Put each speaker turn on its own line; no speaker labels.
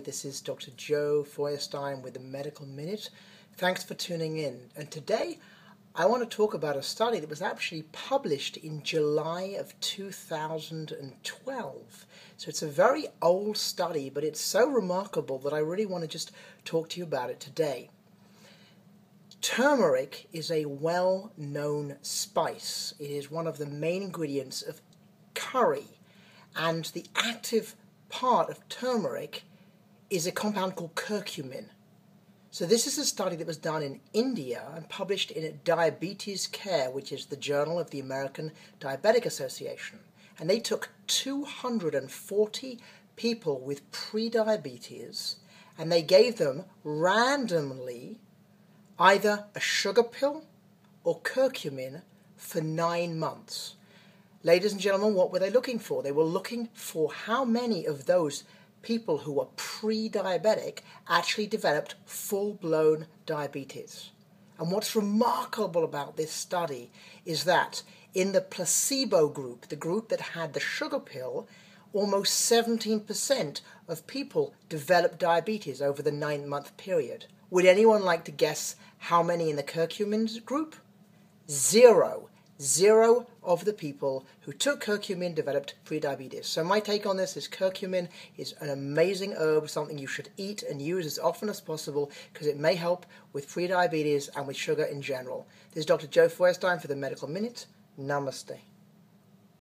This is Dr. Joe Feuerstein with the Medical Minute. Thanks for tuning in. And today I want to talk about a study that was actually published in July of 2012. So it's a very old study, but it's so remarkable that I really want to just talk to you about it today. Turmeric is a well-known spice. It is one of the main ingredients of curry, and the active part of turmeric is a compound called curcumin. So this is a study that was done in India and published in Diabetes Care, which is the journal of the American Diabetic Association. And they took 240 people with prediabetes and they gave them randomly either a sugar pill or curcumin for 9 months. Ladies and gentlemen, what were they looking for? They were looking for how many of those people who were pre-diabetic actually developed full-blown diabetes. And what's remarkable about this study is that in the placebo group, the group that had the sugar pill, almost 17% of people developed diabetes over the 9-month period. Would anyone like to guess how many in the curcumin group? Zero of the people who took curcumin developed prediabetes. So my take on this is curcumin is an amazing herb, something you should eat and use as often as possible because it may help with prediabetes and with sugar in general. This is Dr. Joe Feuerstein for the Medical Minute. Namaste.